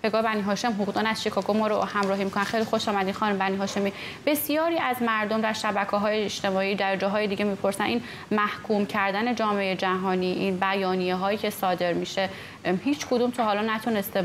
پگاه بنی هاشم حقوقدان از شیکاگو ما رو همراهی میکنن. خیلی خوش آمدین خانم بنی هاشمی. بسیاری از مردم در شبکه‌های اجتماعی در جاهای دیگه میپرسن این محکوم کردن جامعه جهانی، این بیانیه‌هایی که صادر میشه، هیچ کدوم تا حالا نتونسته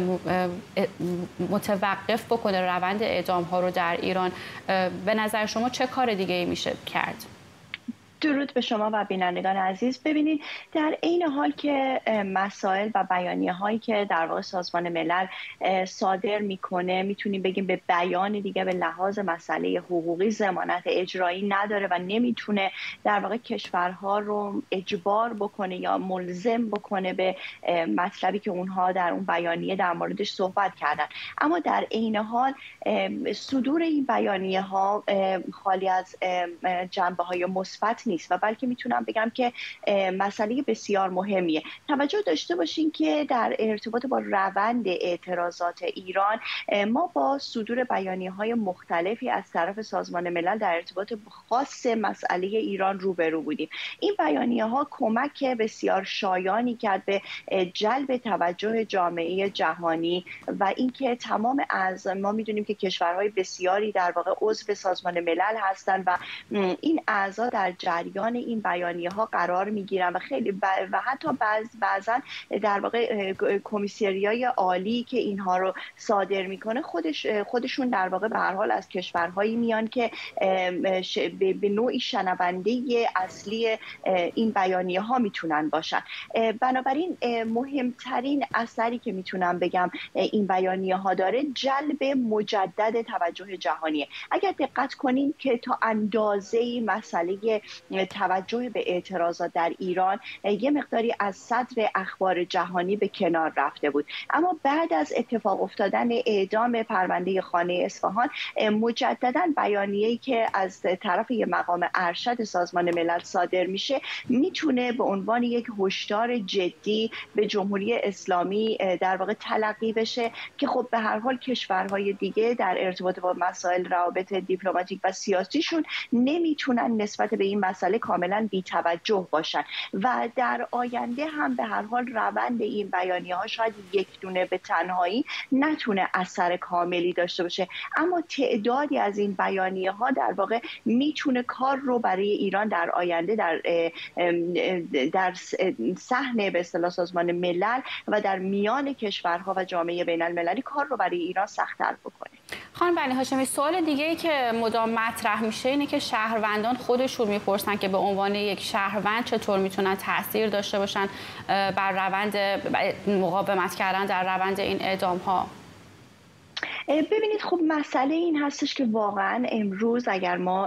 متوقف بکنه روند اعدام‌ها رو در ایران. به نظر شما چه کار دیگه‌ای میشه کرد؟ درود به شما و بینندگان عزیز. ببینید، در عین حال که مسائل و بیانیه هایی که در واقع سازمان ملل صادر میکنه میتونیم بگیم به بیان دیگه به لحاظ مسئله حقوقی ضمانت اجرایی نداره و نمیتونه در واقع کشورها رو اجبار بکنه یا ملزم بکنه به مطلبی که اونها در اون بیانیه در موردش صحبت کردن. اما در عین حال صدور این بیانیه ها خالی از جنبه های مثبت نیست و بلکه میتونم بگم که مسئله بسیار مهمیه. توجه داشته باشین که در ارتباط با روند اعتراضات ایران ما با صدور بیانیه‌های مختلفی از طرف سازمان ملل در ارتباط خاص مسئله ایران روبرو بودیم. این بیانیه‌ها کمک بسیار شایانی کرد به جلب توجه جامعه جهانی و اینکه تمام ما میدونیم که کشورهای بسیاری در واقع عضو سازمان ملل هستند و این اعضا در جریان این بیانیه ها قرار میگیرن و خیلی و حتی بعضا در واقع کمیسریای عالی که اینها رو صادر میکنه خودشون در واقع به هر حال از کشورهایی میان که به نوعی شنونده اصلی این بیانیه ها میتونن باشن. بنابراین مهمترین اثری که میتونم بگم این بیانیه ها داره جلب مجدد توجه جهانیه. اگر دقت کنین که تا اندازه‌ای مسئله توجه به اعتراضات در ایران یه مقداری از صدر اخبار جهانی به کنار رفته بود، اما بعد از اتفاق افتادن اعدام پرونده خانه اصفهان مجددا بیانیه‌ای که از طرف یک مقام ارشد سازمان ملل صادر میشه میتونه به عنوان یک هشدار جدی به جمهوری اسلامی در واقع تلقی بشه که خب به هر حال کشورهای دیگه در ارتباط با مسائل روابط دیپلماتیک و سیاسیشون نمیتونن نسبت به این مسئله کاملا بی‌توجه باشن و در آینده هم به هر حال روند این بیانیه ها شاید یک دونه به تنهایی نتونه اثر کاملی داشته باشه، اما تعدادی از این بیانیه ها در واقع میتونه کار رو برای ایران در آینده در صحن به اصطلاح سازمان ملل و در میان کشورها و جامعه بین المللی کار رو برای ایران سخت‌تر بکنه. خانم بنی هاشمی، سوال دیگه‌ای که مدام مطرح میشه اینه که شهروندان خودشون میپرسن که به عنوان یک شهروند چطور میتونن تاثیر داشته باشن بر روند مقاومت کردن در روند این اعدام‌ها. ببینید، خب مسئله این هستش که واقعا امروز اگر ما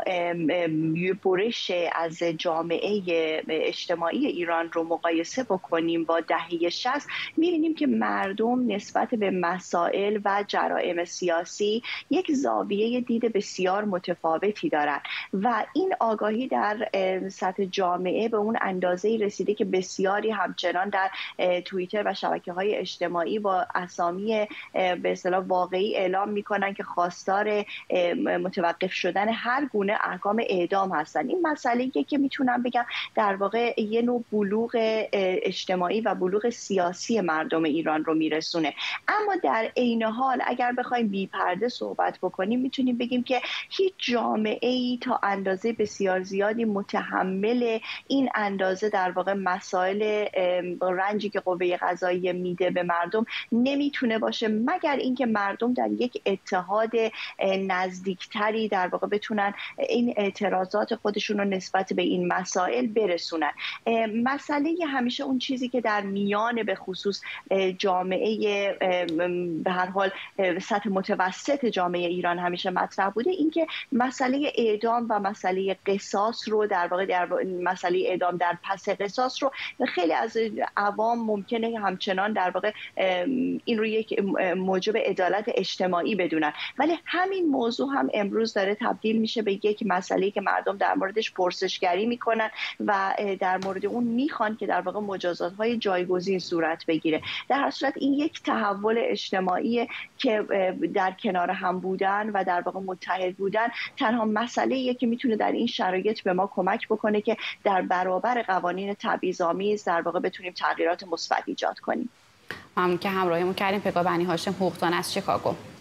برش از جامعه اجتماعی ایران رو مقایسه بکنیم با دهه 60 می‌بینیم که مردم نسبت به مسائل و جرائم سیاسی یک زاویه دید بسیار متفاوتی دارن و این آگاهی در سطح جامعه به اون اندازه‌ای رسیده که بسیاری همچنان در توییتر و شبکه‌های اجتماعی با اسامی به اصطلاح واقعی اعلام میکنن که خواستار متوقف شدن هر گونه احکام اعدام هستن. این مسئله که میتونم بگم در واقع یه نوع بلوغ اجتماعی و بلوغ سیاسی مردم ایران رو میرسونه. اما در عین حال اگر بخوایم بی پرده صحبت بکنیم میتونیم بگیم که هیچ جامعه‌ای تا اندازه بسیار زیادی متحمل این اندازه در واقع مسائل رنجی که قوه قضاییه میده به مردم نمیتونه باشه، مگر اینکه مردم در یک اتحاد نزدیکتری در واقع بتونن این اعتراضات خودشون رو نسبت به این مسائل برسونن. مسئله همیشه اون چیزی که در میان به خصوص جامعه به هر حال سطح متوسط جامعه ایران همیشه مطرح بوده، اینکه مسئله اعدام و مسئله قصاص رو در واقع مسئله اعدام در پس قصاص رو خیلی از عوام ممکنه همچنان در واقع این رو یک موجب عدالت اجتماعی بدونن، ولی همین موضوع هم امروز داره تبدیل میشه به یک مسئله که مردم در موردش پرسشگری میکنن و در مورد اون میخوان که در واقع مجازات‌های جایگزین صورت بگیره. در هر صورت این یک تحول اجتماعی که در کنار هم بودن و در واقع متحد بودن تنها مسئله‌ایه که میتونه در این شرایط به ما کمک بکنه که در برابر قوانین تبعیض‌آمیز در واقع بتونیم تغییرات مثبت ایجاد کنیم. ممنون که همراهیمون کردیم. پگاه بنی هاشم، حقوقدان از شیکاگو.